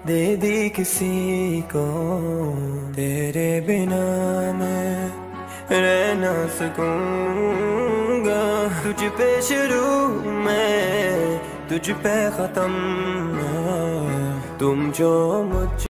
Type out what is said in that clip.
दे दी किसी को, तेरे बिना मैं रह ना सकूंगा। तुझ पे शुरू मैं, तुझ पे खत्म, तुम जो मुझ